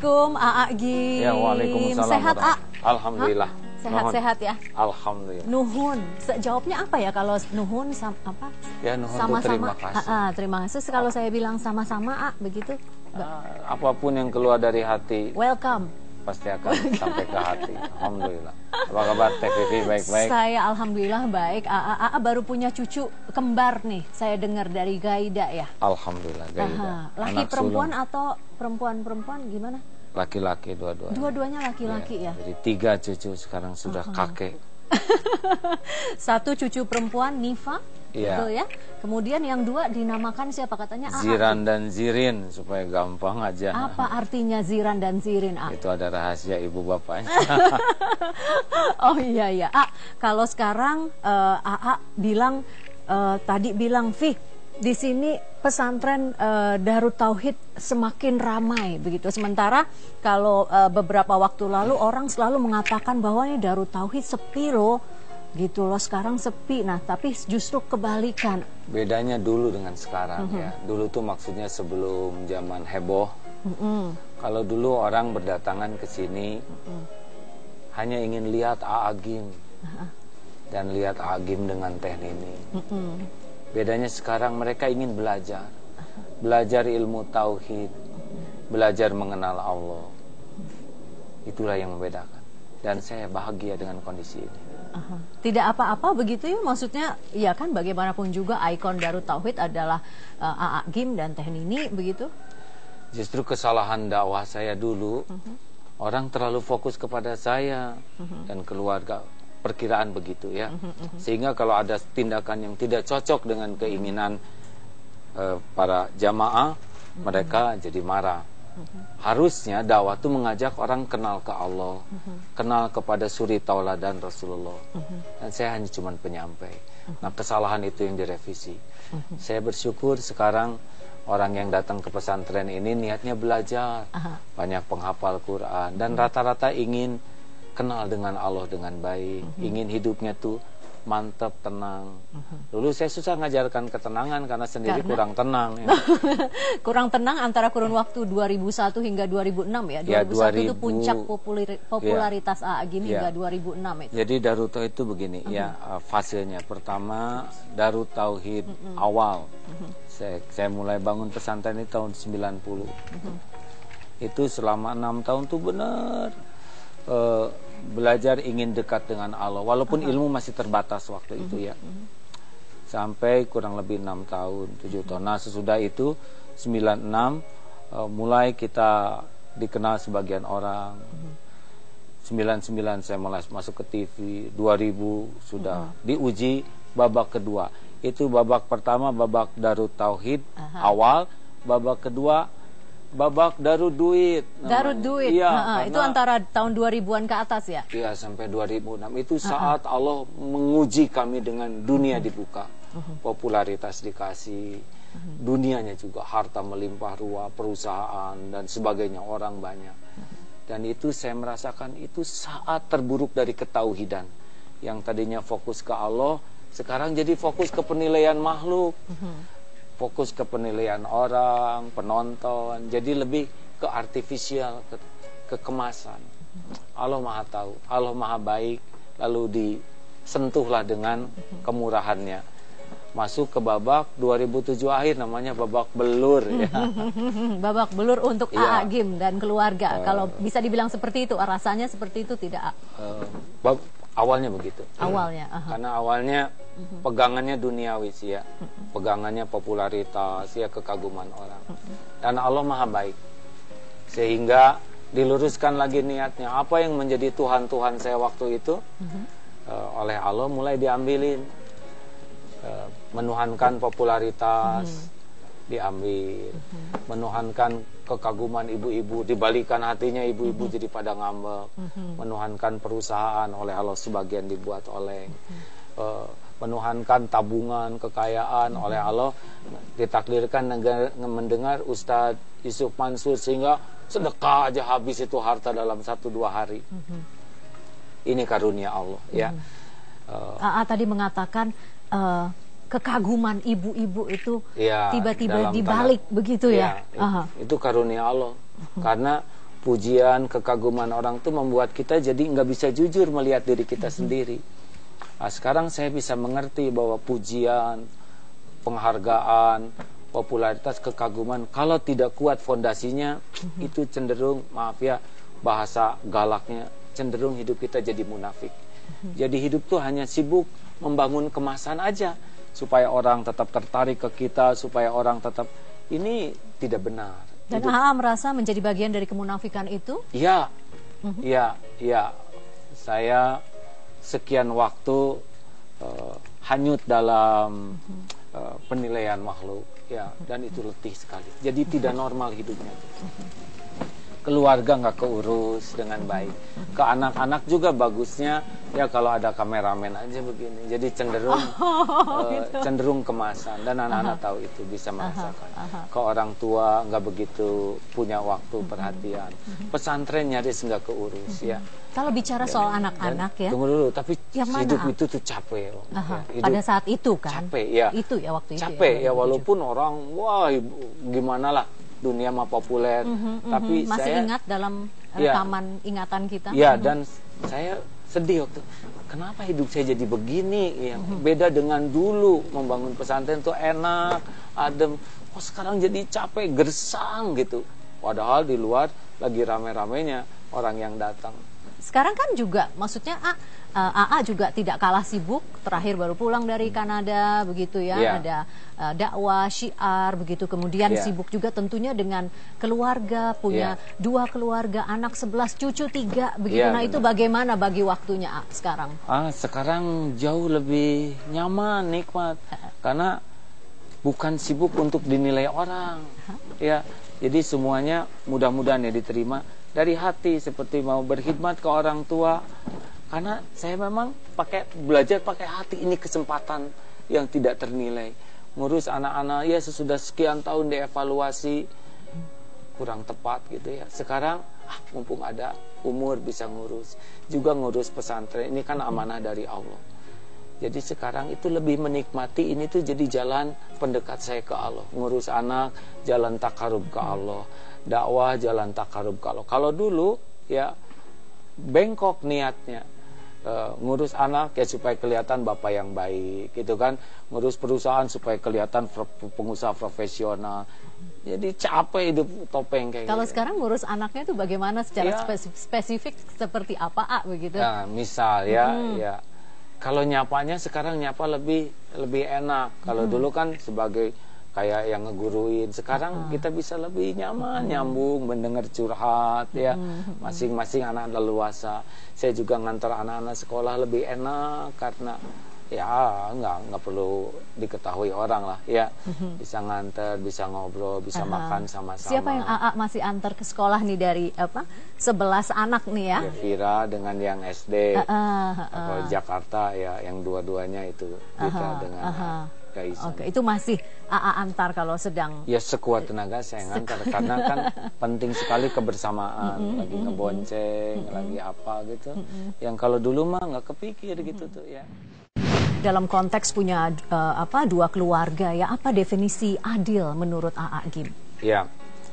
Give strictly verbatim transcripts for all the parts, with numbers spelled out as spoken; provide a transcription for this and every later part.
Assalamualaikum, A A Gim. Ya, waalaikumsalam. Sehat, A? Alhamdulillah. Sehat-sehat ya? Alhamdulillah. Nuhun. Jawabnya apa ya kalau nuhun sama apa? Ya, nuhun sama-sama. terima kasih. Ah, ah, terima kasih. Kalau saya bilang sama-sama, A, begitu? Ah, apapun yang keluar dari hati, welcome. Pasti akan sampai ke hati. Alhamdulillah. Apa kabar Teh Vivi? Baik-baik? Saya alhamdulillah baik. A A, A A baru punya cucu kembar nih. Saya dengar dari Gaida ya. Alhamdulillah Gaida. Aha. Laki Anak perempuan sulung. Atau perempuan-perempuan gimana? Laki-laki dua-duanya. Dua-duanya laki-laki ya. ya. Jadi tiga cucu sekarang sudah uh-huh. kakek. Satu cucu perempuan Nifa, ya. betul ya. Kemudian yang dua dinamakan siapa katanya? Ziran dan Zirin supaya gampang aja. Apa artinya Ziran dan Zirin? A? Itu ada rahasia ibu bapaknya. Oh iya iya. A, kalau sekarang uh, A A bilang uh, tadi bilang Fi, di sini pesantren uh, Darut Tauhid semakin ramai begitu. Sementara kalau uh, beberapa waktu lalu orang selalu mengatakan bahwa ini Darut Tauhid sepi loh, gitu loh. Sekarang sepi. Nah, tapi justru kebalikan. Bedanya dulu dengan sekarang uh-huh. ya. Dulu tuh maksudnya sebelum zaman heboh. Uh-uh. Kalau dulu orang berdatangan ke sini uh-uh. hanya ingin lihat A A Gim uh-uh. dan lihat A A Gim dengan Teh Nini. Uh-uh. Bedanya sekarang mereka ingin belajar, belajar ilmu tauhid, belajar mengenal Allah. Itulah yang membedakan. Dan saya bahagia dengan kondisi ini. Aha. Tidak apa-apa begitu ya, maksudnya ya kan bagaimanapun juga ikon Darut Tauhid adalah uh, A A Gim dan Teh Nini begitu. Justru kesalahan dakwah saya dulu, uh-huh. orang terlalu fokus kepada saya uh-huh. dan keluarga. Perkiraan begitu ya, uh-huh, uh-huh. sehingga kalau ada tindakan yang tidak cocok dengan keinginan uh, para jamaah, uh-huh. mereka jadi marah. Uh-huh. Harusnya dakwah itu mengajak orang kenal ke Allah, uh-huh. kenal kepada suri tauladan Rasulullah. Uh-huh. Dan saya hanya cuma penyampai. Uh-huh. Nah, kesalahan itu yang direvisi. Uh-huh. Saya bersyukur sekarang orang yang datang ke pesantren ini niatnya belajar, uh-huh. banyak penghafal Quran dan rata-rata uh-huh. ingin kenal dengan Allah dengan baik, uh-huh. ingin hidupnya tuh mantap, tenang. Uh-huh. Dulu saya susah ngajarkan ketenangan karena sendiri karena? kurang tenang. Ya. Kurang tenang antara kurun waktu dua ribu satu hingga dua ribu enam ya. dua ribu satu ya, itu puncak populer, popularitas ya. A A Gim hingga ya. dua ribu enam itu. Jadi Darut Tauhid itu begini uh-huh. ya, fasenya. Pertama Darut Tauhid uh-huh. awal. Uh-huh. Saya, saya mulai bangun pesantren ini tahun sembilan puluh. Uh-huh. Itu selama enam tahun tuh benar. Uh, belajar ingin dekat dengan Allah walaupun uh-huh. ilmu masih terbatas waktu uh-huh. itu ya uh-huh. sampai kurang lebih enam tahun tujuh tahun. Nah sesudah itu sembilan enam uh, mulai kita dikenal sebagian orang. uh-huh. sembilan sembilan saya mulai masuk ke T V. Dua ribu sudah uh-huh. diuji babak kedua. Itu babak pertama babak Darut Tauhid uh-huh. awal. Babak kedua babak Darut Duit. Darut Duit. Iya, nah, itu antara tahun dua ribuan ke atas ya? Iya, sampai dua ribu enam. Itu saat uh-huh. Allah menguji kami dengan dunia uh-huh. dibuka. Uh-huh. Popularitas dikasih. Uh-huh. Dunianya juga harta melimpah ruah, perusahaan dan sebagainya, orang banyak. Uh-huh. Dan itu saya merasakan itu saat terburuk dari ketauhidan. Yang tadinya fokus ke Allah, sekarang jadi fokus ke penilaian makhluk. Uh-huh. Fokus ke penilaian orang, penonton, jadi lebih ke artifisial, ke, ke kemasan. Allah Maha tahu, Allah Maha baik, lalu disentuhlah dengan kemurahannya. Masuk ke babak dua ribu tujuh akhir, namanya babak belur ya. Babak belur untuk ya. A A Gim dan keluarga. Uh, Kalau bisa dibilang seperti itu, rasanya seperti itu tidak? Uh, bab, awalnya begitu. Awalnya. Uh-huh. Karena awalnya uh-huh. pegangannya duniawi sih ya. Uh-huh. Pegangannya popularitas ya, kekaguman orang. Uh-huh. Dan Allah Maha baik. Sehingga diluruskan lagi niatnya. Apa yang menjadi Tuhan-Tuhan saya waktu itu uh-huh. uh, oleh Allah mulai diambilin. Uh, menuhankan popularitas uh-huh. diambil. Uh-huh. Menuhankan kekaguman ibu-ibu, dibalikan hatinya ibu-ibu uh-huh. jadi pada ngambek. Uh-huh. Menuhankan perusahaan oleh Allah sebagian dibuat oleh. Uh-huh. uh, menuhankan tabungan, kekayaan uh-huh. oleh Allah ditakdirkan negara, mendengar Ustadz Yusuf Mansur sehingga sedekah aja habis itu harta dalam satu dua hari. Uh-huh. Ini karunia Allah uh-huh. ya. Uh, A A tadi mengatakan uh, kekaguman ibu-ibu itu tiba-tiba ya, dibalik tanda, begitu ya? Ya itu, itu karunia Allah. Uh-huh. Karena pujian, kekaguman orang itu membuat kita jadi nggak bisa jujur melihat diri kita mm-hmm. sendiri. Nah, sekarang saya bisa mengerti bahwa pujian, penghargaan, popularitas, kekaguman, kalau tidak kuat fondasinya, mm-hmm. itu cenderung, maaf ya, bahasa galaknya, cenderung hidup kita jadi munafik. Mm-hmm. Jadi hidup tuh hanya sibuk membangun kemasan aja, supaya orang tetap tertarik ke kita, supaya orang tetap, ini tidak benar. Dan A A merasa menjadi bagian dari kemunafikan itu? Iya, iya, mm-hmm. iya. Saya sekian waktu uh, hanyut dalam mm-hmm. uh, penilaian makhluk, ya, dan itu letih sekali. Jadi mm-hmm. tidak normal hidupnya. Mm-hmm. Keluarga nggak keurus dengan baik. Ke anak-anak juga bagusnya ya kalau ada kameramen aja begini. Jadi cenderung oh, uh, gitu. cenderung kemasan, dan anak-anak tahu itu, bisa merasakan. Aha, aha. Ke orang tua nggak begitu punya waktu, perhatian. Pesantren nyaris nggak keurus ya. Kalau bicara soal anak-anak ya. Tunggu dulu, tapi hidup itu tuh capek. Aha, ya. Pada saat itu kan. Capek ya. Itu ya waktu itu. Capek ya, ya walaupun orang wah gimana lah. Dunia mah populer, mm-hmm, tapi mm-hmm. masih saya ingat dalam rekaman ya, ingatan kita. Ya, mm-hmm. dan saya sedih waktu, kenapa hidup saya jadi begini? Ya, mm-hmm. beda dengan dulu, membangun pesantren tuh enak, adem. Kok sekarang jadi capek, gersang gitu. Padahal di luar lagi rame-ramenya orang yang datang. Sekarang kan juga, maksudnya A, A A juga tidak kalah sibuk. Terakhir baru pulang dari Kanada, begitu ya. Yeah. Ada uh, dakwah, syiar, begitu. Kemudian yeah. sibuk juga tentunya dengan keluarga, punya yeah. dua keluarga, anak sebelas, cucu tiga, begitu. Yeah, nah benar. Itu bagaimana bagi waktunya A sekarang? Ah, sekarang jauh lebih nyaman, nikmat, karena bukan sibuk untuk dinilai orang. Huh? Ya, jadi semuanya mudah-mudahan ya diterima dari hati, seperti mau berkhidmat ke orang tua. Karena saya memang pakai belajar pakai hati, ini kesempatan yang tidak ternilai. Ngurus anak-anak ya sesudah sekian tahun dievaluasi kurang tepat gitu ya. Sekarang ah, mumpung ada umur bisa ngurus. Juga ngurus pesantren, ini kan amanah dari Allah. Jadi sekarang itu lebih menikmati, ini tuh jadi jalan pendekat saya ke Allah. Ngurus anak, jalan takarub ke Allah. Dakwah, jalan takarub ke Allah. Kalau dulu ya bengkok niatnya. Uh, ngurus anak ya supaya kelihatan bapak yang baik gitu kan, ngurus perusahaan supaya kelihatan pengusaha profesional. Jadi capek hidup topeng kayak kalau gitu. Sekarang ngurus anaknya itu bagaimana secara ya, spesifik, spesifik seperti apa A begitu? Nah, misal ya hmm. ya kalau nyapanya sekarang nyapa lebih lebih enak. Kalau hmm. dulu kan sebagai kayak yang ngeguruin, sekarang uh-huh. kita bisa lebih nyaman, uh-huh. nyambung, mendengar curhat ya, masing-masing uh-huh. anak leluasa. Saya juga ngantar anak-anak sekolah lebih enak karena ya nggak nggak perlu diketahui orang lah ya, uh-huh. bisa ngantar, bisa ngobrol, bisa uh-huh. makan sama-sama. Siapa yang A A masih antar ke sekolah nih dari apa sebelas anak nih ya? Ya Vira dengan yang S D, uh-uh, uh-uh. atau Jakarta ya, yang dua-duanya itu kita uh-huh. dengan uh-huh. Oke, itu masih A A antar kalau sedang. Ya sekuat tenaga saya ngantar karena kan penting sekali kebersamaan, mm-hmm, lagi ngebonceng, mm-hmm. lagi apa gitu. Mm-hmm. Yang kalau dulu mah nggak kepikir mm-hmm. gitu tuh ya. Dalam konteks punya uh, apa dua keluarga ya, apa definisi adil menurut A A Gim? Ya,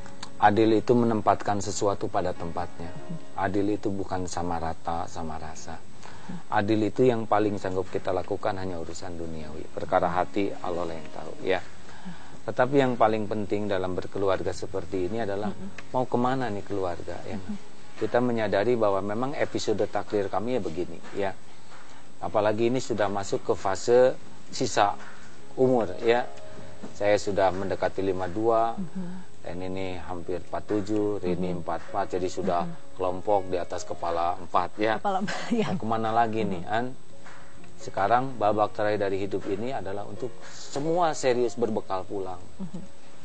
adil itu menempatkan sesuatu pada tempatnya. Adil itu bukan sama rata, sama rasa. Adil itu yang paling sanggup kita lakukan hanya urusan duniawi. Perkara hati Allah yang tahu ya. Tetapi yang paling penting dalam berkeluarga seperti ini adalah mau kemana nih keluarga ya. Kita menyadari bahwa memang episode takdir kami ya begini ya. Apalagi ini sudah masuk ke fase sisa umur ya. Saya sudah mendekati lima puluh dua. Dan ini hampir empat puluh tujuh, Rini mm-hmm. empat puluh empat, jadi sudah mm-hmm. kelompok di atas kepala empat ya. Kepala, ya. Nah, kemana lagi mm-hmm. nih An? Sekarang babak terakhir dari hidup ini adalah untuk semua serius berbekal pulang. Mm-hmm.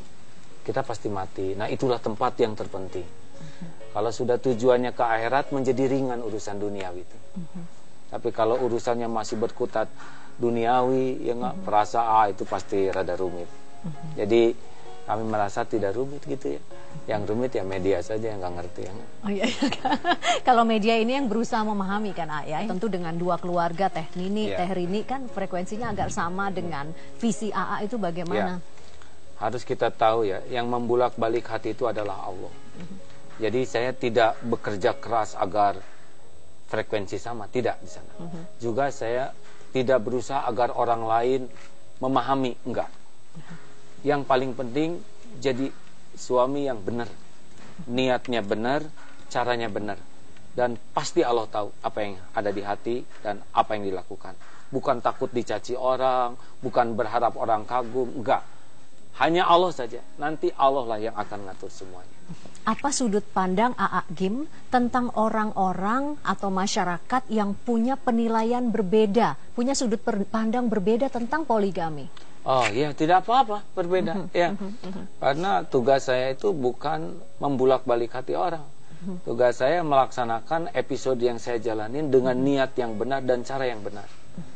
Kita pasti mati. Nah itulah tempat yang terpenting. Mm-hmm. Kalau sudah tujuannya ke akhirat, menjadi ringan urusan duniawi itu. Mm-hmm. Tapi kalau urusannya masih berkutat duniawi, ya nggak, mm-hmm. perasa ah itu pasti rada rumit. Mm-hmm. Jadi kami merasa tidak rumit gitu ya. Yang rumit ya media saja yang nggak ngerti ya. Oh iya, iya. Kalau media ini yang berusaha memahami kan ya. Tentu dengan dua keluarga Teh Nini, yeah. Teh Rini kan frekuensinya agar sama dengan visi A A itu bagaimana? Yeah. Harus kita tahu ya, yang membulak balik hati itu adalah Allah. Mm-hmm. Jadi saya tidak bekerja keras agar frekuensi sama, tidak di sana. Uh-huh. Juga saya tidak berusaha agar orang lain memahami, enggak. Uh-huh. Yang paling penting jadi suami yang benar, niatnya benar, caranya benar, dan pasti Allah tahu apa yang ada di hati dan apa yang dilakukan. Bukan takut dicaci orang, bukan berharap orang kagum, enggak. Hanya Allah saja. Nanti Allah lah yang akan ngatur semuanya. Apa sudut pandang A A Gim tentang orang-orang atau masyarakat yang punya penilaian berbeda, punya sudut pandang berbeda tentang poligami? Oh ya, tidak apa-apa berbeda. Ya, karena tugas saya itu bukan membulak-balik hati orang. Tugas saya melaksanakan episode yang saya jalanin dengan niat yang benar dan cara yang benar.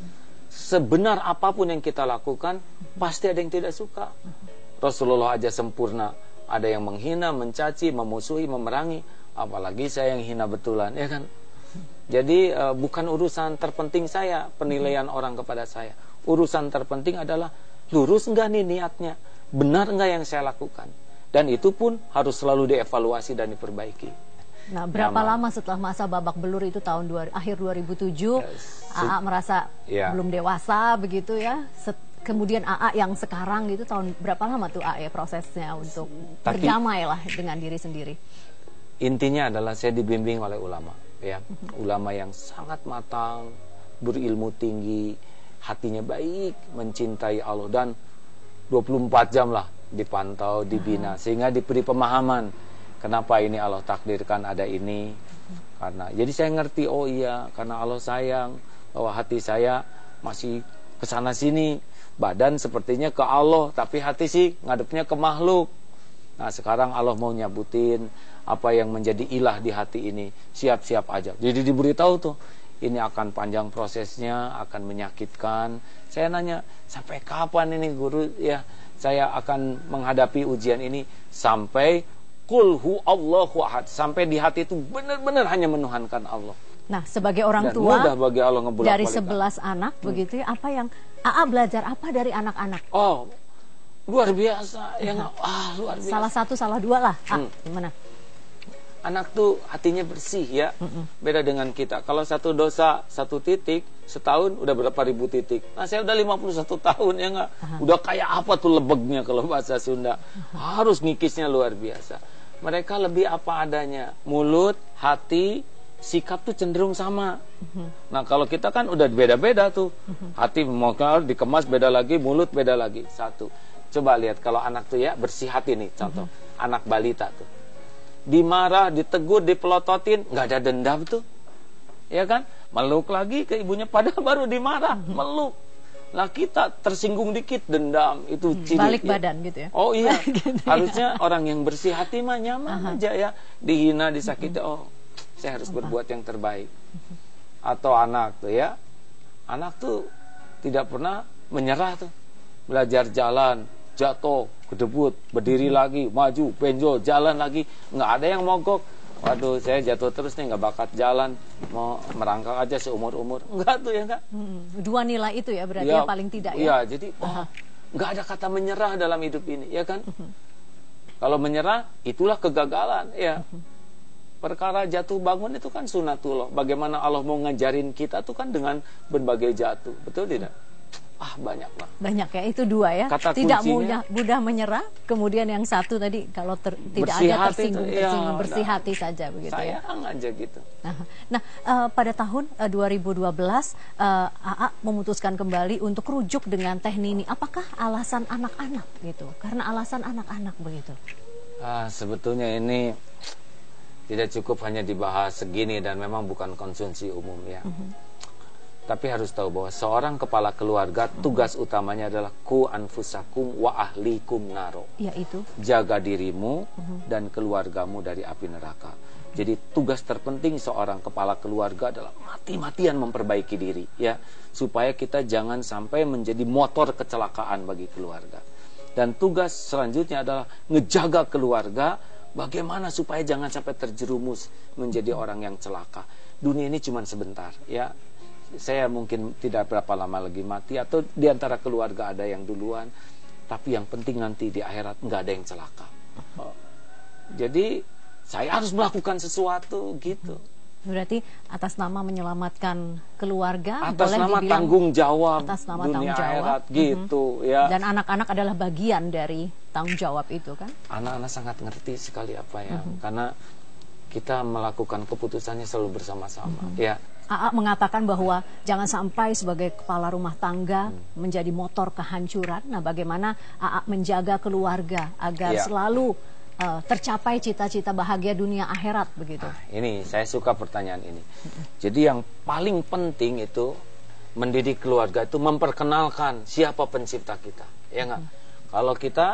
Sebenar apapun yang kita lakukan, pasti ada yang tidak suka. Rasulullah aja sempurna. Ada yang menghina, mencaci, memusuhi, memerangi. Apalagi saya yang hina betulan, ya kan? Jadi uh, bukan urusan terpenting saya penilaian orang kepada saya. Urusan terpenting adalah lurus enggak nih niatnya, benar enggak yang saya lakukan. Dan itu pun harus selalu dievaluasi dan diperbaiki. Nah, berapa Nyaman. lama setelah masa babak belur itu tahun dua, akhir dua ribu tujuh, yes. A A merasa ya. belum dewasa begitu ya. Set, kemudian A A yang sekarang gitu tahun berapa lama tuh A A prosesnya untuk Tapi, berdamai lah dengan diri sendiri? Intinya adalah saya dibimbing oleh ulama, ya, uh-huh. ulama yang sangat matang, berilmu tinggi, hatinya baik, mencintai Allah dan dua puluh empat jam lah dipantau, dibina, uh-huh. sehingga diberi pemahaman. Kenapa ini Allah takdirkan ada ini? Karena jadi saya ngerti, oh iya, karena Allah sayang bahwa hati saya masih kesana sini, badan sepertinya ke Allah, tapi hati sih ngadepnya ke makhluk. Nah sekarang Allah mau nyabutin apa yang menjadi ilah di hati ini, siap-siap aja. Jadi diberitahu tuh, ini akan panjang prosesnya, akan menyakitkan. Saya nanya, sampai kapan ini guru? Ya, saya akan menghadapi ujian ini sampai Qul hu Allahu ahad, sampai di hati itu benar-benar hanya menuhankan Allah. Nah, sebagai orang Dan tua mudah bagi Allah dari sebelas anak hmm. begitu ya, apa yang A A belajar apa dari anak-anak? Oh, luar biasa, yang ah luar biasa. Salah satu, salah dua lah. Ah, hmm. gimana? Anak tuh hatinya bersih ya, mm-mm. beda dengan kita. Kalau satu dosa satu titik, setahun udah berapa ribu titik. Nah saya udah lima puluh satu tahun ya nggak, udah kayak apa tuh lebegnya kalau bahasa Sunda. Aha. Harus ngikisnya luar biasa. Mereka lebih apa adanya, mulut, hati, sikap tuh cenderung sama. Uh-huh. Nah kalau kita kan udah beda-beda tuh, uh-huh. hati mau dikemas beda lagi, mulut beda lagi. Satu, coba lihat kalau anak tuh ya bersih hati nih, contoh uh-huh. anak balita tuh, dimarah, ditegur, dipelototin, nggak ada dendam tuh, ya kan? Meluk lagi ke ibunya, padahal baru dimarah, uh-huh. meluk. Nah kita tersinggung dikit, dendam, itu ciri balik ya. Badan gitu ya. Oh iya, gitu harusnya ya. Orang yang bersih hati mah nyaman uh-huh. aja ya. Dihina, disakiti, uh-huh. oh saya harus uh-huh. berbuat yang terbaik. Uh-huh. Atau anak tuh ya, anak tuh tidak pernah menyerah tuh. Belajar jalan, jatuh, kedebut, berdiri uh-huh. lagi, maju, benjol, jalan lagi, nggak ada yang mogok. Waduh, saya jatuh terus nih, nggak bakat jalan, mau merangkak aja seumur-umur. Enggak tuh ya enggak. Hmm, dua nilai itu ya berarti ya, ya paling tidak ya. Iya, jadi oh, nggak ada kata menyerah dalam hidup ini, ya kan? Uh-huh. Kalau menyerah, itulah kegagalan, ya. Uh-huh. Perkara jatuh bangun itu kan sunatullah. Bagaimana Allah mau ngajarin kita tuh kan dengan berbagai jatuh, betul tidak? Ah banyak lah. Banyak ya, itu dua ya. Kata tidak mudah, mudah menyerah. Kemudian yang satu tadi kalau ter, tidak ada tersinggung, itu, tersinggung ya, bersih nah, hati saja begitu ya. Sayang aja gitu. Nah, nah uh, pada tahun uh, dua ribu dua belas uh, A A memutuskan kembali untuk rujuk dengan Teh Nini. Apakah alasan anak-anak gitu? Karena alasan anak-anak begitu. Ah sebetulnya ini tidak cukup hanya dibahas segini dan memang bukan konsumsi umum ya. Uh-huh. Tapi harus tahu bahwa seorang kepala keluarga tugas utamanya adalah ku anfusakum wa ahlikum naro. Yaitu jaga dirimu uh-huh. dan keluargamu dari api neraka. Jadi tugas terpenting seorang kepala keluarga adalah mati-matian memperbaiki diri ya, supaya kita jangan sampai menjadi motor kecelakaan bagi keluarga. Dan tugas selanjutnya adalah ngejaga keluarga bagaimana supaya jangan sampai terjerumus menjadi orang yang celaka. Dunia ini cuma sebentar ya. Saya mungkin tidak berapa lama lagi mati, atau di antara keluarga ada yang duluan, tapi yang penting nanti di akhirat nggak ada yang celaka. Oh. Jadi saya harus melakukan sesuatu gitu. Berarti atas nama menyelamatkan keluarga, atas boleh nama dibilang tanggung jawab atas nama dunia tanggung jawab akhirat gitu mm-hmm. ya. Dan anak-anak adalah bagian dari tanggung jawab itu kan? Anak-anak sangat ngerti sekali apa ya, mm-hmm. karena kita melakukan keputusannya selalu bersama-sama. Mm-hmm. Ya. A A mengatakan bahwa jangan sampai sebagai kepala rumah tangga hmm. menjadi motor kehancuran. Nah, bagaimana A A menjaga keluarga agar ya. selalu uh, tercapai cita-cita bahagia dunia akhirat begitu? Nah, ini saya suka pertanyaan ini. Jadi yang paling penting itu mendidik keluarga itu memperkenalkan siapa pencipta kita, ya nggak? Hmm. Kalau kita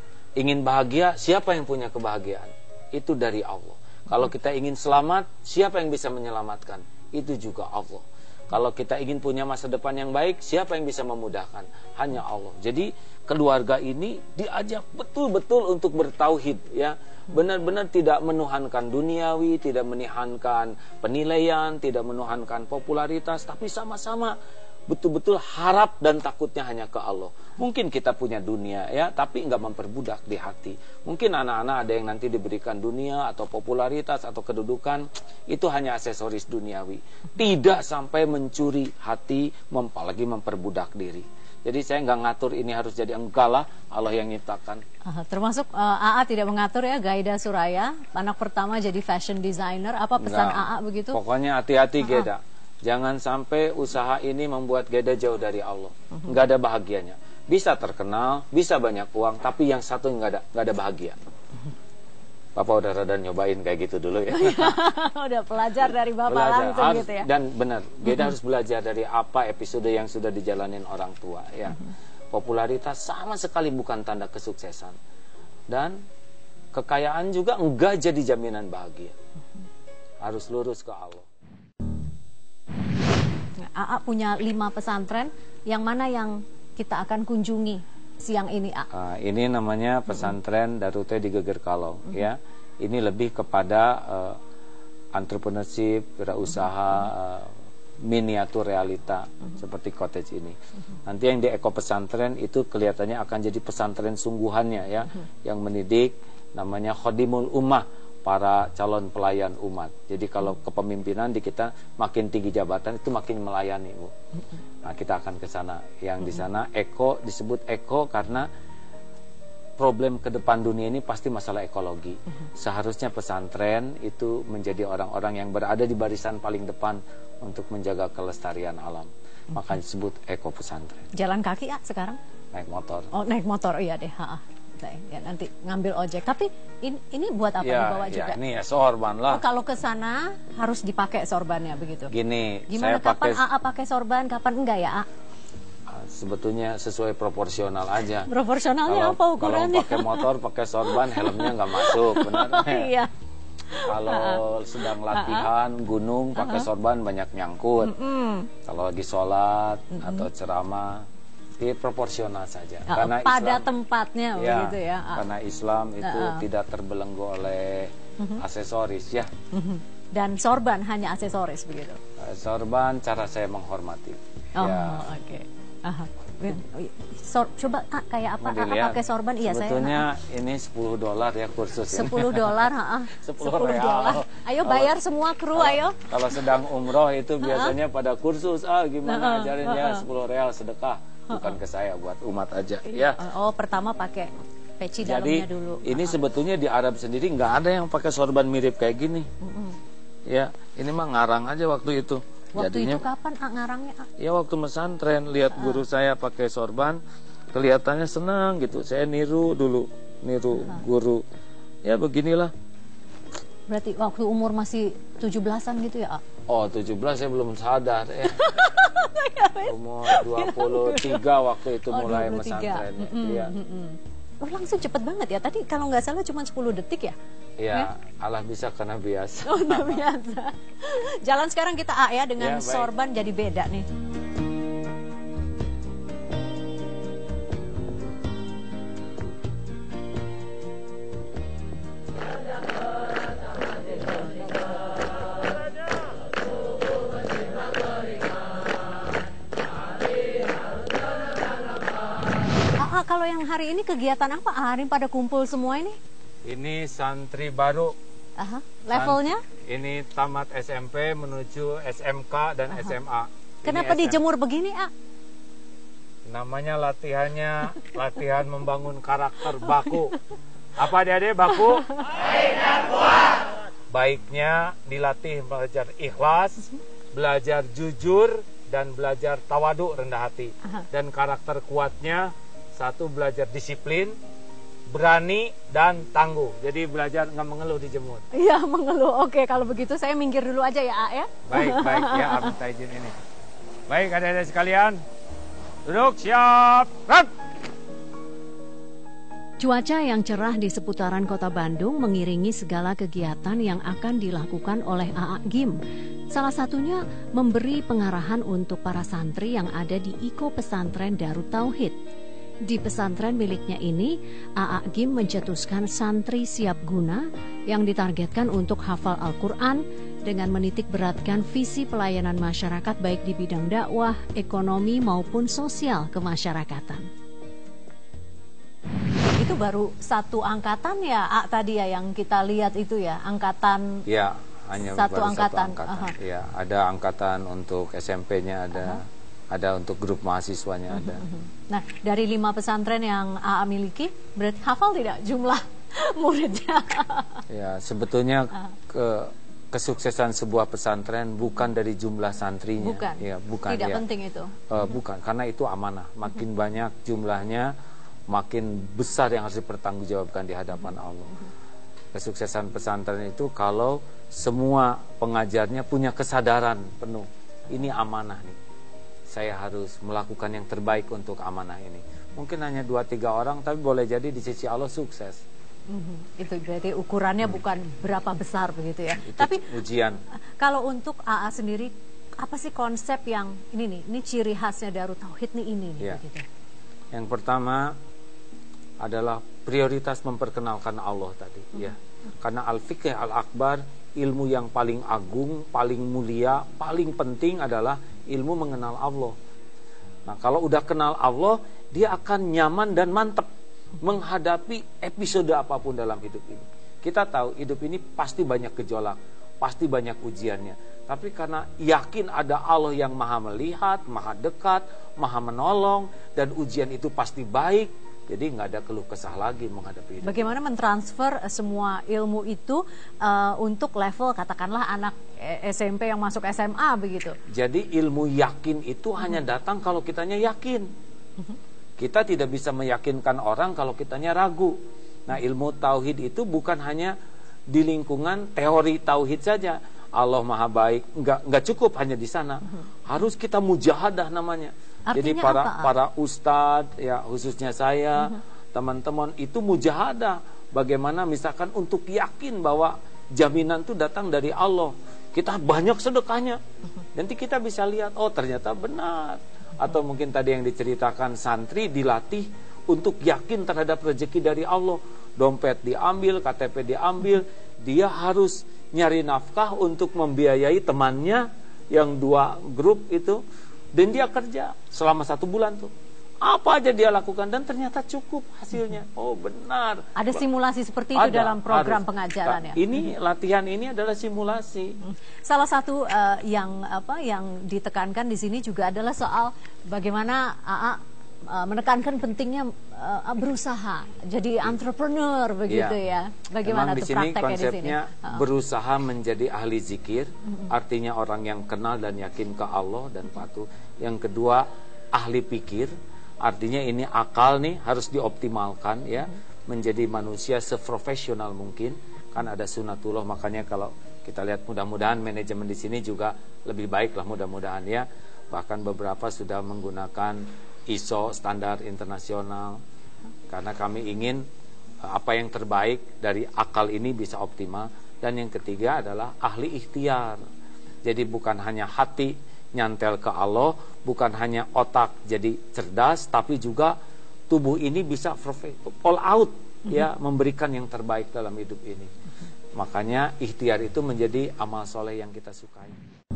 ingin bahagia, siapa yang punya kebahagiaan? Itu dari Allah. Kalau kita ingin selamat, siapa yang bisa menyelamatkan? Itu juga Allah. Kalau kita ingin punya masa depan yang baik, siapa yang bisa memudahkan? Hanya Allah. Jadi keluarga ini diajak betul-betul untuk bertauhid, ya. Benar-benar tidak menuhankan duniawi, tidak menuhankan penilaian, tidak menuhankan popularitas, tapi sama-sama betul-betul harap dan takutnya hanya ke Allah. Mungkin kita punya dunia ya, tapi nggak memperbudak di hati. Mungkin anak-anak ada yang nanti diberikan dunia atau popularitas atau kedudukan, itu hanya aksesoris duniawi. Tidak sampai mencuri hati, apalagi memperbudak diri. Jadi saya nggak ngatur ini harus jadi, enggak lah, Allah yang nyiptakan. Uh, termasuk uh, A A tidak mengatur ya, Gaida Suraya, anak pertama jadi fashion designer. Apa pesan Enggak. A A begitu? Pokoknya hati-hati, uh-huh. Gaida. Jangan sampai usaha ini membuat Gaida jauh dari Allah. Uh-huh. Nggak ada bahagianya. Bisa terkenal, bisa banyak uang, tapi yang satu nggak ada, nggak ada bahagia. Uh-huh. Papa udah rada nyobain kayak gitu dulu ya. Udah pelajar dari Bapak belajar. langsung harus, gitu ya. Dan benar, Gaida uh-huh. harus belajar dari apa episode yang sudah dijalanin orang tua ya. Uh-huh. Popularitas sama sekali bukan tanda kesuksesan. Dan kekayaan juga enggak jadi jaminan bahagia. Uh-huh. Harus lurus ke Allah. A A punya lima pesantren, yang mana yang kita akan kunjungi siang ini, A? Uh, ini namanya pesantren Darut Tauhid di Geger Kalau, mm-hmm. ya. Ini lebih kepada uh, entrepreneurship, wirausaha, uh, miniatur realita mm-hmm. seperti cottage ini. Mm-hmm. Nanti yang di Eko Pesantren itu kelihatannya akan jadi pesantren sungguhannya ya, mm-hmm. yang mendidik, namanya Khodimul Ummah, para calon pelayan umat. Jadi kalau kepemimpinan di kita makin tinggi jabatan itu makin melayani, Bu. Nah, kita akan ke sana. Yang di sana Eko disebut Eko karena problem ke depan dunia ini pasti masalah ekologi. Seharusnya pesantren itu menjadi orang-orang yang berada di barisan paling depan untuk menjaga kelestarian alam. Makanya disebut Eko Pesantren. Jalan kaki ya sekarang? Naik motor. Oh, naik motor. Oh, iya deh, ha-ha. Ya, nanti ngambil ojek. Tapi ini, ini buat apa ya, dibawa ya, juga? Ini ya sorban lah. Oh, kalau ke sana harus dipakai sorbannya begitu. Gini, gimana saya kapan pakai, A A pakai sorban, kapan enggak ya, A? Sebetulnya sesuai proporsional aja. Proporsionalnya kalau, apa ukurannya? Kalau pakai motor, pakai sorban, helmnya nggak masuk, benar? Oh, iya. Kalau sedang latihan gunung, pakai sorban banyak nyangkut. Mm-mm. Kalau lagi sholat Mm-mm. atau ceramah, di proporsional saja. Uh, karena pada Islam, tempatnya ya, begitu ya. Uh. Karena Islam itu uh. tidak terbelenggu oleh uh-huh. aksesoris ya. Uh-huh. Dan sorban hanya aksesoris begitu. Uh, sorban cara saya menghormati. Oh, ya. oke. Okay. Uh-huh. So, coba ah, kayak apa A pakai sorban? Iya, sebetulnya saya. ini sepuluh dolar ya kursus ini. sepuluh dolar, heeh. sepuluh real. Ayo bayar kalau, semua kru, kalau, ayo. Kalau sedang umroh itu biasanya pada kursus, ah gimana ajarannya, sepuluh real sedekah. Bukan ke saya, buat umat aja ya. Oh, pertama pakai peci Jadi, dalamnya dulu. Ini uh-huh. sebetulnya di Arab sendiri nggak ada yang pakai sorban mirip kayak gini. Uh-uh. Ya, ini mah ngarang aja waktu itu. Waktu Jadinya, itu kapan ah, ngarangnya? Ah? Ya waktu pesantren lihat uh-uh. guru saya pakai sorban, kelihatannya senang gitu. Saya niru dulu, niru uh-huh. guru. Ya beginilah. Berarti waktu umur masih tujuh belasan gitu ya, A? Oh, tujuh belas saya belum sadar ya. Umur dua puluh tiga waktu itu oh, mulai pesantren. Mm-hmm, ya. mm-hmm. Oh, langsung cepet banget ya. Tadi kalau nggak salah cuma sepuluh detik ya? Iya, ya? Allah bisa karena biasa. Oh, udah biasa. Jalan sekarang kita A ya dengan ya, sorban jadi beda nih. Kalau yang hari ini kegiatan apa? Hari pada kumpul semua ini? Ini santri baru Aha. Levelnya? Ini tamat S M P menuju S M K dan Aha. S M A. Kenapa ini dijemur S M... begini, A? Namanya latihannya latihan membangun karakter baku. Apa adik-adik baku? Baik dan kuat. Baiknya dilatih belajar ikhlas, belajar jujur, dan belajar tawadu, rendah hati. Aha. Dan karakter kuatnya, satu belajar disiplin, berani, dan tangguh. Jadi belajar nggak mengeluh dijemur. Iya, mengeluh. Oke, kalau begitu saya minggir dulu aja ya, A, ya. Baik, baik. Ya, minta izin ini. Baik, adik-adik sekalian. Duduk, siap, gerak! Cuaca yang cerah di seputaran kota Bandung mengiringi segala kegiatan yang akan dilakukan oleh A A Gim. Salah satunya memberi pengarahan untuk para santri yang ada di Iko Pesantren Darut Tauhid. Di pesantren miliknya ini, A A Gim mencetuskan santri siap guna yang ditargetkan untuk hafal Al-Quran dengan menitik beratkan visi pelayanan masyarakat baik di bidang dakwah, ekonomi maupun sosial kemasyarakatan. Itu baru satu angkatan ya, A, tadi ya yang kita lihat itu ya, angkatan. Ya, hanya satu baru angkatan. Satu angkatan. Ya, ada angkatan untuk S M P-nya ada, Aha. ada untuk grup mahasiswanya ada. Nah, dari lima pesantren yang A A miliki, berarti hafal tidak jumlah muridnya? Ya, sebetulnya ke kesuksesan sebuah pesantren bukan dari jumlah santrinya. Bukan. Ya, bukan. Tidak ya. penting itu. Uh, bukan, karena itu amanah. Makin banyak jumlahnya, makin besar yang harus dipertanggungjawabkan di hadapan Allah. Kesuksesan pesantren itu kalau semua pengajarnya punya kesadaran penuh. Ini amanah nih. Saya harus melakukan yang terbaik untuk amanah ini. Mungkin hanya dua tiga orang, tapi boleh jadi di sisi Allah sukses. Mm-hmm. Itu berarti ukurannya hmm. bukan berapa besar begitu ya. Itu tapi ujian. Kalau untuk A A sendiri, apa sih konsep yang ini nih, ini ciri khasnya Darut Tauhid nih ini nih, ya. begitu. Yang pertama adalah prioritas memperkenalkan Allah tadi, hmm. ya. Karena al-fiqh al-akbar, ilmu yang paling agung, paling mulia, paling penting adalah ilmu mengenal Allah. Nah, kalau udah kenal Allah, dia akan nyaman dan mantep menghadapi episode apapun dalam hidup ini. Kita tahu hidup ini pasti banyak gejolak, pasti banyak ujiannya. Tapi karena yakin ada Allah yang maha melihat, maha dekat, maha menolong, dan ujian itu pasti baik, jadi nggak ada keluh kesah lagi menghadapi hidup. Bagaimana mentransfer semua ilmu itu uh, untuk level katakanlah anak S M P yang masuk S M A begitu? Jadi ilmu yakin itu hmm. hanya datang kalau kitanya yakin. Hmm. Kita tidak bisa meyakinkan orang kalau kitanya ragu. Nah, ilmu tauhid itu bukan hanya di lingkungan teori tauhid saja. Allah maha baik, enggak enggak cukup hanya di sana. Harus kita mujahadah namanya. Artinya jadi para apa? para ustadz ya khususnya saya, teman-teman uh-huh. itu mujahadah. Bagaimana misalkan untuk yakin bahwa jaminan itu datang dari Allah. Kita banyak sedekahnya. Nanti kita bisa lihat, oh ternyata benar. Atau mungkin tadi yang diceritakan santri dilatih untuk yakin terhadap rezeki dari Allah. Dompet diambil, K T P diambil, dia harus nyari nafkah untuk membiayai temannya yang dua grup itu. Dan dia kerja selama satu bulan tuh. Apa aja dia lakukan dan ternyata cukup hasilnya. Oh benar. Ada simulasi seperti itu Ada, dalam program harus. pengajaran ya. Ini latihan ini adalah simulasi. Salah satu uh, yang apa yang ditekankan di sini juga adalah soal bagaimana A A uh, menekankan pentingnya uh, berusaha, jadi entrepreneur begitu ya. ya. Bagaimana tuh prakteknya di sini? Konsepnya berusaha menjadi ahli zikir, uh-huh. artinya orang yang kenal dan yakin ke Allah dan patuh. Yang kedua ahli pikir. Artinya ini akal nih harus dioptimalkan ya, menjadi manusia seprofesional mungkin. Kan ada sunatullah, makanya kalau kita lihat mudah-mudahan manajemen di sini juga lebih baik lah mudah-mudahan ya. Bahkan beberapa sudah menggunakan I S O standar internasional. Karena kami ingin apa yang terbaik dari akal ini bisa optimal. Dan yang ketiga adalah ahli ikhtiar. Jadi bukan hanya hati nyantel ke Allah, bukan hanya otak jadi cerdas, tapi juga tubuh ini bisa all out ya, mm-hmm. memberikan yang terbaik dalam hidup ini. Mm-hmm. Makanya ikhtiar itu menjadi amal soleh yang kita sukai.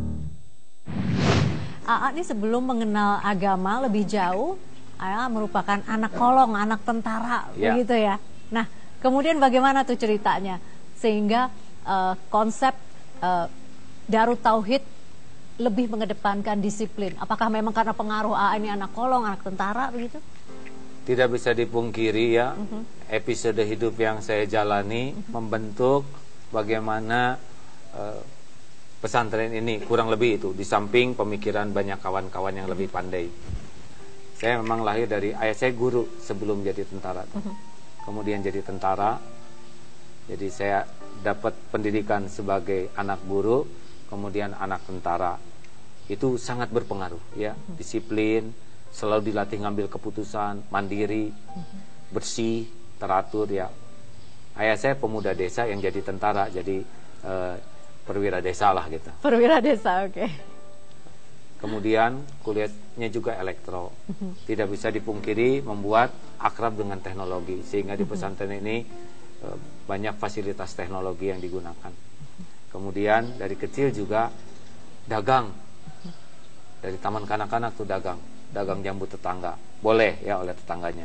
A A ini sebelum mengenal agama lebih jauh, A A merupakan anak kolong, anak tentara, ya. Begitu ya. Nah, kemudian bagaimana tuh ceritanya sehingga uh, konsep uh, Darut Tauhid lebih mengedepankan disiplin? Apakah memang karena pengaruh A A ini anak kolong, anak tentara begitu? Tidak bisa dipungkiri ya, Uh-huh. episode hidup yang saya jalani uh-huh. membentuk bagaimana uh, pesantren ini kurang lebih itu, di samping pemikiran banyak kawan-kawan yang lebih pandai. Saya memang lahir dari ayah saya guru sebelum jadi tentara. Uh-huh. Kemudian jadi tentara. Jadi saya dapat pendidikan sebagai anak guru, kemudian anak tentara. Itu sangat berpengaruh ya. Uh-huh. Disiplin, selalu dilatih ngambil keputusan, mandiri, uh-huh. bersih, teratur ya. Ayah saya pemuda desa yang jadi tentara, jadi uh, perwira desa lah gitu. Perwira desa, oke. Okay. Kemudian kuliahnya juga elektro. Uh-huh. Tidak bisa dipungkiri membuat akrab dengan teknologi, sehingga di pesantren ini uh, banyak fasilitas teknologi yang digunakan. Uh-huh. Kemudian dari kecil juga dagang. Uh-huh. Dari taman kanak-kanak tuh dagang, dagang jambu tetangga. Boleh ya oleh tetangganya.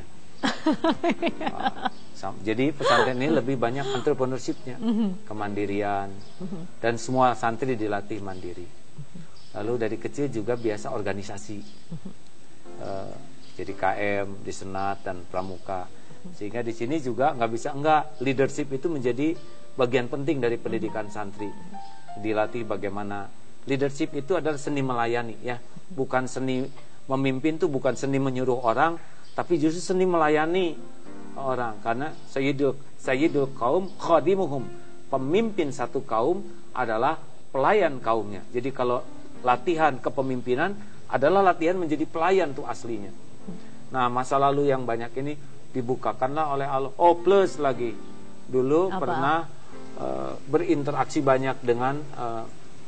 Nah, jadi pesantren ini lebih banyak entrepreneurship-nya, kemandirian, dan semua santri dilatih mandiri. Lalu dari kecil juga biasa organisasi, uh, jadi K M di Senat dan Pramuka, sehingga di sini juga nggak bisa enggak, leadership itu menjadi bagian penting dari pendidikan santri. Dilatih bagaimana leadership itu adalah seni melayani ya, bukan seni memimpin, tuh bukan seni menyuruh orang, tapi justru seni melayani orang. Karena sayyidul sayyidul kaum khadimuhum, pemimpin satu kaum adalah pelayan kaumnya. Jadi kalau latihan kepemimpinan adalah latihan menjadi pelayan tuh aslinya. Nah, masa lalu yang banyak ini dibukakanlah oleh Allah. Oh, plus lagi dulu apa? Pernah uh, berinteraksi banyak dengan uh,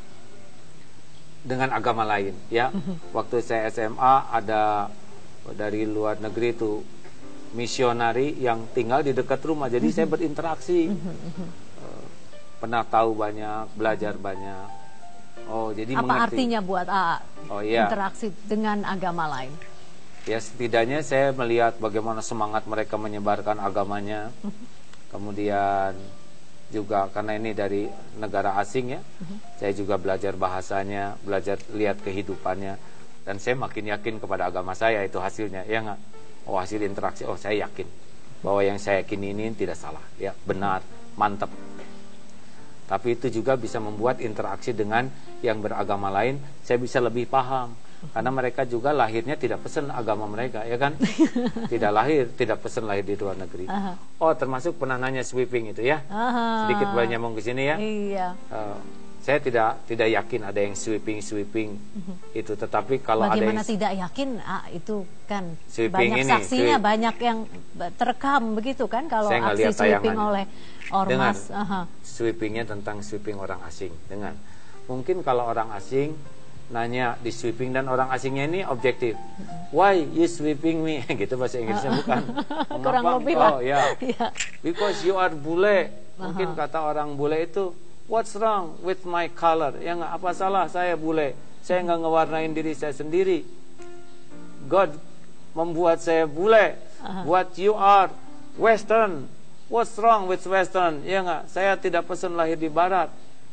dengan agama lain ya. Waktu saya S M A ada dari luar negeri itu misionari yang tinggal di dekat rumah, jadi saya berinteraksi, uh, pernah tahu banyak, belajar banyak. Oh, jadi apa mengerti. Artinya buat A A oh, iya. interaksi dengan agama lain? Ya setidaknya saya melihat bagaimana semangat mereka menyebarkan agamanya. Kemudian juga karena ini dari negara asing ya, saya juga belajar bahasanya, belajar lihat kehidupannya. Dan saya makin yakin kepada agama saya, itu hasilnya, ya nggak? Oh, hasil interaksi, oh saya yakin bahwa yang saya yakini ini tidak salah, ya benar, mantap. Tapi itu juga bisa membuat interaksi dengan yang beragama lain, saya bisa lebih paham. Karena mereka juga lahirnya tidak pesan agama mereka, ya kan? Tidak lahir, tidak pesan lahir di luar negeri. Aha. Oh, termasuk pernah nanya sweeping itu ya? Aha. Sedikit banyak nyambung ke sini ya? Iya. Uh, Saya tidak tidak yakin ada yang sweeping sweeping uh-huh. itu, tetapi kalau bagaimana ada yang tidak yakin, ah, itu kan banyak ini, saksinya, sweep. banyak yang terekam begitu kan kalau aksi sweeping oleh ormas. Dengar, sweepingnya tentang sweeping orang asing. Dengan mungkin kalau orang asing nanya di sweeping dan orang asingnya ini objektif, uh-huh. why you sweeping me gitu bahasa Inggrisnya uh-huh. bukan. Kurang lebih lah. Oh ya, yeah. because you are bule. Mungkin uh-huh. kata orang bule itu, what's wrong with my color? Ya nggak, apa salah saya bule? Saya nggak ngewarnain diri saya sendiri. God membuat saya bule. Uh-huh. What you are Western? What's wrong with Western? Ya nggak, saya tidak pesan lahir di Barat.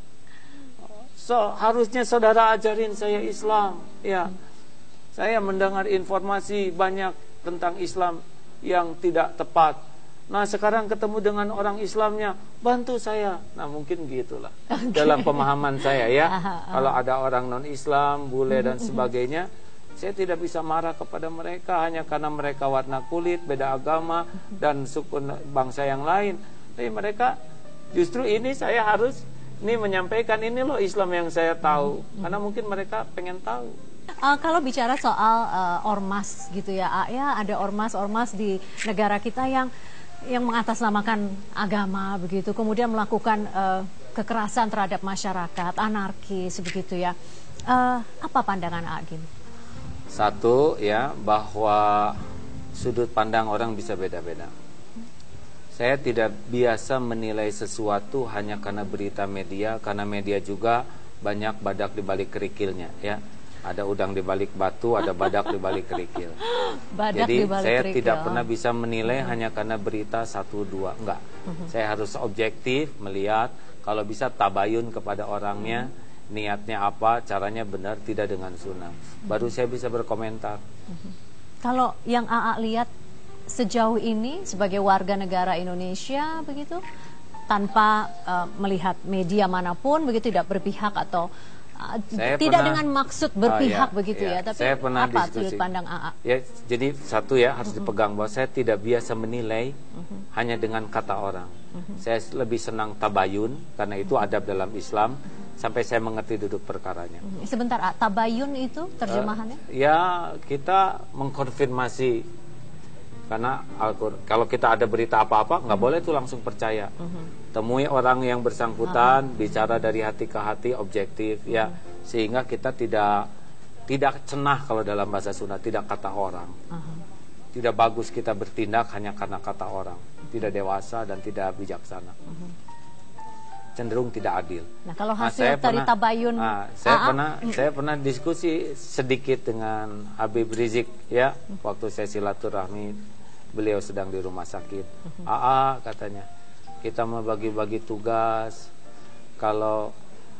So harusnya saudara ajarin saya Islam. Ya, saya mendengar informasi banyak tentang Islam yang tidak tepat. Nah sekarang ketemu dengan orang Islamnya, bantu saya. Nah mungkin gitulah okay. dalam pemahaman saya ya. Kalau ada orang non-Islam, bule dan sebagainya, saya tidak bisa marah kepada mereka hanya karena mereka warna kulit, beda agama dan suku bangsa yang lain. Tapi mereka justru ini saya harus ini menyampaikan, ini loh Islam yang saya tahu, karena mungkin mereka pengen tahu. Uh, kalau bicara soal uh, ormas gitu ya, uh, ya ada ormas-ormas di negara kita yang yang mengatasnamakan agama begitu, kemudian melakukan uh, kekerasan terhadap masyarakat, anarkis begitu ya. Uh, apa pandangan Agim? Satu ya, bahwa sudut pandang orang bisa beda-beda. Saya tidak biasa menilai sesuatu hanya karena berita media, karena media juga banyak badak di balik kerikilnya ya. Ada udang di balik batu, ada badak di balik kerikil. Badak Jadi dibalik saya kerikil. Tidak pernah bisa menilai uh-huh. hanya karena berita satu dua, enggak. Uh-huh. Saya harus objektif melihat Kalau bisa tabayun kepada orangnya, niatnya apa, caranya benar, tidak dengan sunnah. Baru saya bisa berkomentar. Kalau yang A A lihat sejauh ini sebagai warga negara Indonesia begitu, tanpa uh, melihat media manapun begitu, tidak berpihak atau uh, tidak pernah, dengan maksud berpihak oh, ya, begitu ya, ya. Tapi saya pernah apa diskusi. sudut pandang A A? Ya, jadi satu ya harus uh-huh. dipegang bahwa saya tidak biasa menilai uh-huh. hanya dengan kata orang. Uh-huh. Saya lebih senang tabayun karena itu adab dalam Islam sampai saya mengerti duduk perkaranya. Uh-huh. Sebentar, A, tabayun itu terjemahannya? Uh, ya, kita mengkonfirmasi. Karena kalau kita ada berita apa-apa nggak boleh tuh langsung percaya. Uh-huh. Temui orang yang bersangkutan, uh-huh. bicara dari hati ke hati, objektif ya, uh-huh. sehingga kita tidak tidak cenah kalau dalam bahasa Sunda, tidak kata orang. Uh-huh. Tidak bagus kita bertindak hanya karena kata orang, tidak dewasa dan tidak bijaksana. Uh-huh. Cenderung tidak adil. Nah, kalau hasil nah, dari pernah, tabayun, nah, saya pernah saya pernah diskusi sedikit dengan Habib Rizik ya, uh-huh. waktu saya silaturahmi. Beliau sedang di rumah sakit. Uh-huh. A A katanya, kita mau bagi-bagi tugas. Kalau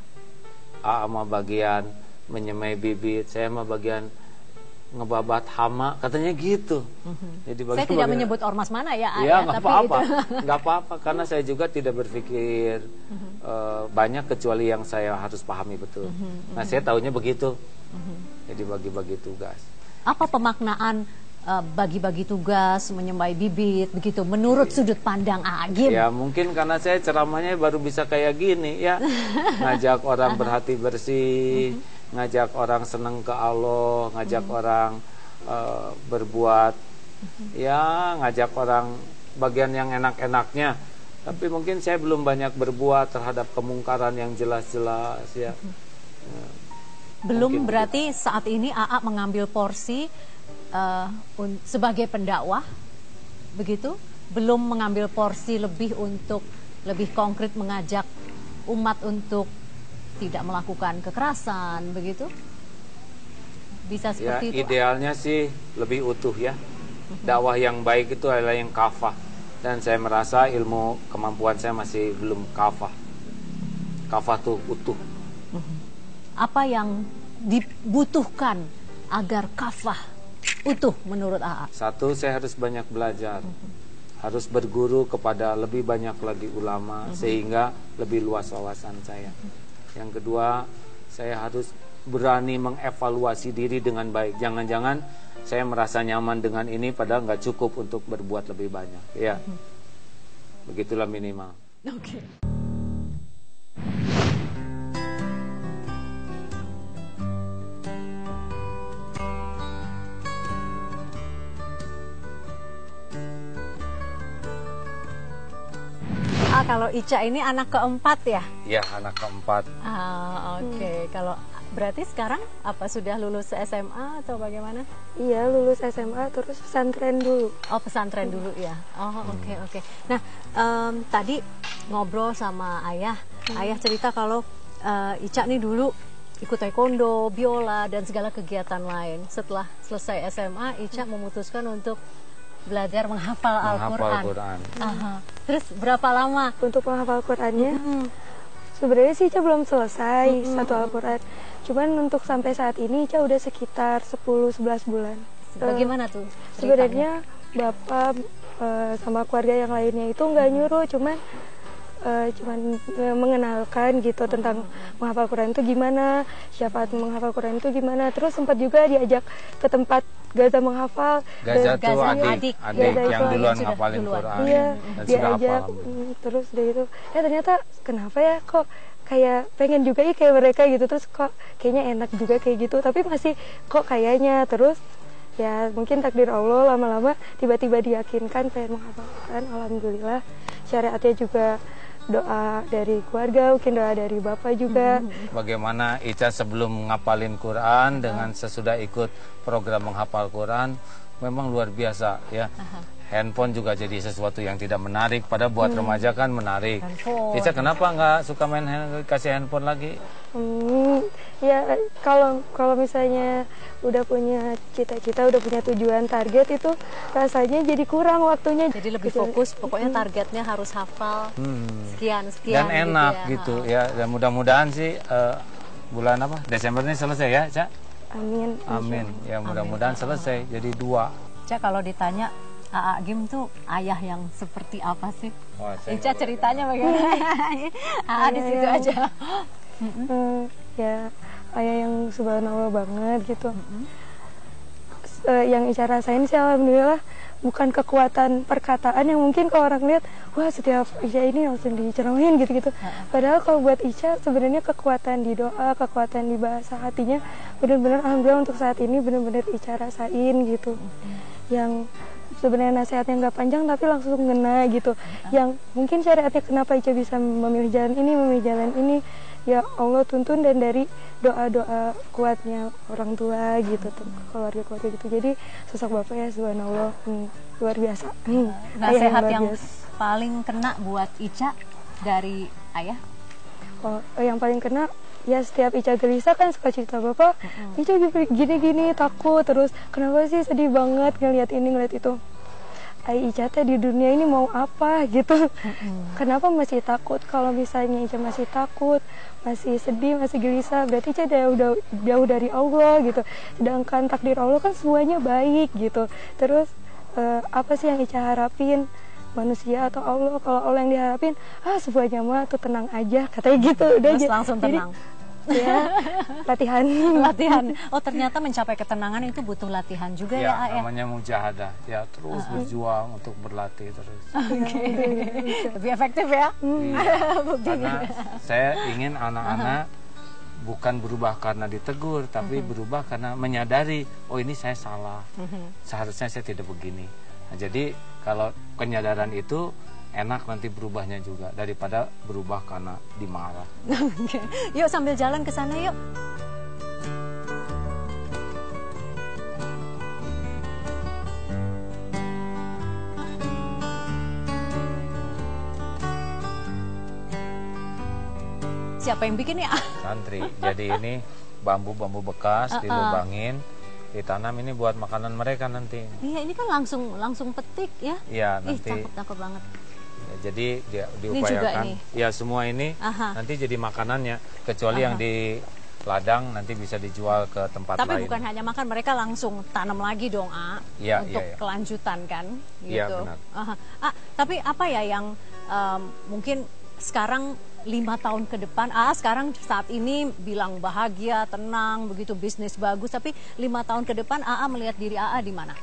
A A mau bagian menyemai bibit, saya mau bagian ngebabat hama, katanya gitu. Uh-huh. Jadi bagi, saya tidak bagi, menyebut ormas mana ya, A A, ya, nggak apa-apa, nggak apa-apa, karena saya juga tidak berpikir uh-huh. uh, banyak kecuali yang saya harus pahami betul. Uh-huh. Nah, saya tahunya begitu. Uh-huh. Jadi bagi-bagi tugas. Apa pemaknaan bagi-bagi tugas, menyemai bibit, begitu, menurut sudut pandang A A Gim? Ya, mungkin karena saya ceramahnya baru bisa kayak gini, ya. Ngajak orang berhati bersih, ngajak orang senang ke Allah, ngajak orang uh, berbuat, ya, ngajak orang bagian yang enak-enaknya. Tapi mungkin saya belum banyak berbuat terhadap kemungkaran yang jelas-jelas, ya. Belum mungkin berarti begitu. Saat ini A A mengambil porsi Uh, sebagai pendakwah begitu, belum mengambil porsi lebih untuk lebih konkret mengajak umat untuk tidak melakukan kekerasan begitu, bisa seperti ya, itu? Idealnya sih lebih utuh ya. Dakwah yang baik itu adalah yang kafah, dan saya merasa ilmu kemampuan saya masih belum kafah. Kafah tuh utuh. Apa yang dibutuhkan agar kafah utuh menurut A A? Satu, saya harus banyak belajar, uh-huh. harus berguru kepada lebih banyak lagi ulama, uh-huh. sehingga lebih luas wawasan saya. Uh-huh. Yang kedua, saya harus berani mengevaluasi diri dengan baik. Jangan-jangan saya merasa nyaman dengan ini padahal nggak cukup untuk berbuat lebih banyak. Ya, uh-huh. begitulah minimal. Oke. Okay. Ah, kalau Ica ini anak keempat ya? Iya, anak keempat. Ah, oke. Okay. Hmm. Kalau berarti sekarang apa, sudah lulus S M A atau bagaimana? Iya, lulus S M A terus pesantren dulu. Oh, pesantren hmm. dulu ya. Oh, oke okay, oke. Okay. Nah, um, tadi ngobrol sama ayah, hmm. ayah cerita kalau uh, Ica nih dulu ikut taekwondo, biola dan segala kegiatan lain. Setelah selesai S M A, Ica hmm. memutuskan untuk belajar menghafal Al-Quran. Al Terus berapa lama untuk menghafal Qurannya? Mm-hmm. Sebenarnya sih Ica belum selesai mm-hmm. satu Al-Quran. Cuman untuk sampai saat ini Ica udah sekitar sepuluh sebelas bulan. Bagaimana tuh? Sebenarnya bapak uh, sama keluarga yang lainnya itu nggak nyuruh, cuman uh, cuman uh, mengenalkan gitu tentang menghafal Quran itu gimana, syafaat menghafal Quran itu gimana. Terus sempat juga diajak ke tempat Gaza menghafal. Gaza tuh adik, adik, adik Gaza yang duluan ngapalin Quran. Iya, diajak. Terus dari itu, ya ternyata kenapa ya kok kayak pengen juga ya kayak mereka gitu. Terus kok kayaknya enak juga kayak gitu. Tapi masih kok kayaknya. Terus ya mungkin takdir Allah, lama-lama tiba-tiba diyakinkan pengen menghafal Quran. Alhamdulillah. Syariatnya juga doa dari keluarga, mungkin doa dari bapak juga. Bagaimana Ica sebelum ngapalin Quran dengan sesudah ikut program menghafal Quran, memang luar biasa ya. Aha. Handphone juga jadi sesuatu yang tidak menarik, pada buat hmm. remaja kan menarik. Handphone. Ica kenapa nggak suka main hand, kasih handphone lagi? Hmm, Ya kalau kalau misalnya udah punya cita-cita, udah punya tujuan, target itu rasanya jadi kurang waktunya. Jadi lebih fokus, pokoknya targetnya harus hafal Hmm. sekian sekian. Dan enak gitu gitu ya. ya, dan mudah-mudahan sih uh, bulan apa Desember ini selesai ya, Cak. Amin. Amin. Ya mudah-mudahan selesai jadi dua. Cak, kalau ditanya A A Gim tuh ayah yang seperti apa sih? Wah, saya Ica nggak ceritanya bagaimana? A A di situ Ayah aja. Hmm, ya ayah yang subhanallah banget gitu. Eh, yang Ica rasain sih alhamdulillah bukan kekuatan perkataan yang mungkin kalau orang lihat, wah setiap Ica ini langsung diceramahin gitu-gitu. Padahal kalau buat Ica sebenarnya kekuatan di doa, kekuatan di bahasa hatinya benar-benar alhamdulillah untuk saat ini benar-benar Ica rasain gitu. Yang sebenarnya nasihatnya nggak panjang tapi langsung ngena gitu. Yang mungkin syariatnya kenapa Ica bisa memilih jalan ini, memilih jalan ini, ya Allah tuntun dan dari doa-doa kuatnya orang tua gitu, keluarga-keluarga gitu. Jadi sosok bapak ya subhanallah, hmm, luar biasa. Hmm, Nasihat luar yang biasa. paling kena buat Ica dari ayah? Oh, yang paling kena ya setiap Ica gelisah kan suka cerita bapak, Ica gini-gini takut terus, kenapa sih sedih banget ngeliat ini ngeliat itu. Ay Ica teh di dunia ini mau apa gitu. Kenapa masih takut? Kalau misalnya Ica masih takut, masih sedih, masih gelisah, berarti Ica udah, udah jauh dari Allah gitu. Sedangkan takdir Allah kan semuanya baik gitu. Terus eh, apa sih yang Ica harapin? Manusia atau Allah? Kalau Allah yang diharapin, ah semuanya mah tuh tenang aja, katanya gitu. Udah Terus aja. langsung Jadi, tenang. ya latihan. Latihan. Oh ternyata mencapai ketenangan itu butuh latihan juga ya, Ya, A ya? namanya mujahadah. Ya terus berjuang untuk berlatih terus. Lebih efektif ya? Iya. Buktinya. Karena saya ingin anak-anak bukan berubah karena ditegur, tapi berubah karena menyadari, oh ini saya salah, seharusnya saya tidak begini. Nah, jadi kalau penyadaran itu enak nanti berubahnya juga daripada berubah karena dimarah. Oke. Yuk sambil jalan ke sana yuk. Siapa yang bikin ya? Santri. Jadi ini bambu-bambu bekas Uh-uh. dilubangin, ditanam ini buat makanan mereka nanti. Iya ini kan langsung langsung petik ya? Iya Ih nanti. cakep-cakep banget. Ya, jadi dia juga diupayakan. ini? Ya semua ini Aha. nanti jadi makanannya. Kecuali yang di ladang nanti bisa dijual ke tempat Tapi lain. bukan hanya makan, mereka langsung tanam lagi dong, A, Iya, untuk iya, iya. kelanjutan kan, Iya, gitu. benar. Aha. Ah, tapi apa ya yang um, mungkin sekarang lima tahun ke depan, A sekarang saat ini bilang bahagia, tenang, begitu bisnis bagus, tapi lima tahun ke depan A A melihat diri A A di mana?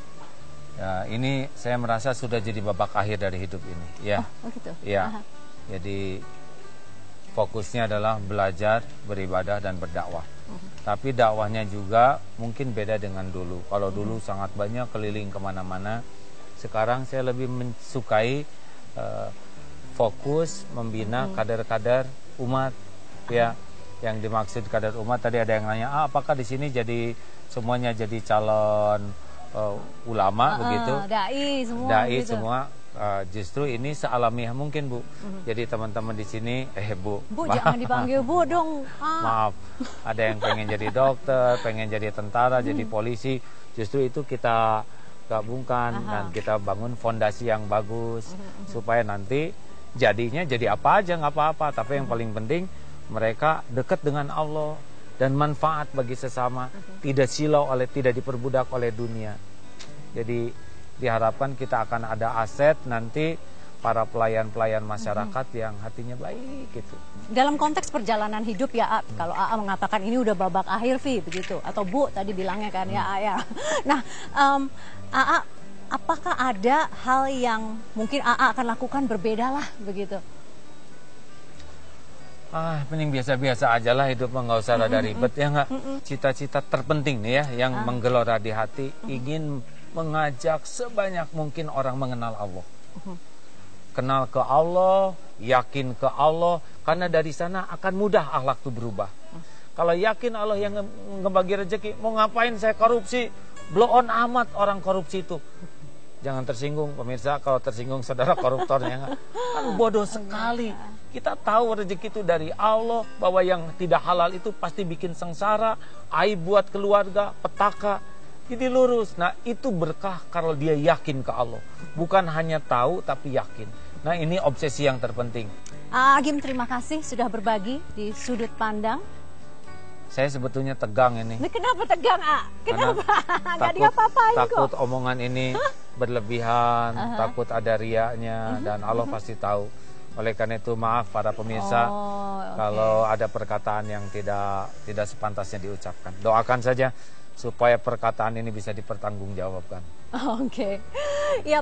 Ya, ini saya merasa sudah jadi babak akhir dari hidup ini. Ya, Oh, gitu. ya. Aha. Jadi fokusnya adalah belajar, beribadah dan berdakwah. Tapi dakwahnya juga mungkin beda dengan dulu. Kalau dulu sangat banyak keliling kemana-mana, sekarang saya lebih mensukai uh, fokus membina kader-kader umat. Ya, yang dimaksud kader umat tadi ada yang nanya, ah, apakah di sini jadi semuanya jadi calon uh, ulama Ah, begitu? Dai semua. Dai gitu. semua. Uh, justru ini sealamiah mungkin Bu. Jadi teman-teman di sini, eh Bu, Bu maaf, jangan dipanggil Bu dong. Ah. maaf, ada yang pengen jadi dokter, pengen jadi tentara, jadi polisi. Justru itu kita gabungkan Aha. dan kita bangun fondasi yang bagus supaya nanti jadinya jadi apa aja nggak apa-apa. Tapi yang paling penting mereka dekat dengan Allah dan manfaat bagi sesama, tidak silau oleh, tidak diperbudak oleh dunia. Jadi diharapkan kita akan ada aset nanti para pelayan-pelayan masyarakat hmm. yang hatinya baik gitu. Dalam konteks perjalanan hidup ya, A, kalau A A mengatakan ini udah babak akhir, Vi, begitu. Atau Bu tadi bilangnya kan ya, A ya. Nah, um, A A, apakah ada hal yang mungkin A A akan lakukan berbeda lah begitu? Ah, mending biasa-biasa aja lah hidup, nggak usah rada ribet ya nggak. Cita-cita terpenting nih ya, yang Ah. menggelora di hati, ingin mengajak sebanyak mungkin orang mengenal Allah. Kenal ke Allah, yakin ke Allah, karena dari sana akan mudah akhlak itu berubah. Kalau yakin Allah yang nge- ngebagi rezeki, mau ngapain saya korupsi? Blow on amat orang korupsi itu. Jangan tersinggung pemirsa, kalau tersinggung saudara koruptornya, kan bodoh sekali. Kita tahu rezeki itu dari Allah, bahwa yang tidak halal itu pasti bikin sengsara, aib buat keluarga, petaka. Jadi lurus. Nah, itu berkah kalau dia yakin ke Allah. Bukan hanya tahu tapi yakin. Nah, ini obsesi yang terpenting. Agim, terima kasih sudah berbagi di sudut pandang. Saya sebetulnya tegang ini. Nah, kenapa tegang, A? Kenapa? Nggak takut, diapa-apain kok. takut omongan ini berlebihan, Uh-huh. takut ada riaknya, Uh-huh. dan Allah uh-huh. pasti tahu. Oleh karena itu maaf para pemirsa Oh, okay. kalau ada perkataan yang tidak tidak sepantasnya diucapkan. Doakan saja supaya perkataan ini bisa dipertanggungjawabkan. Oke. Okay. Ya,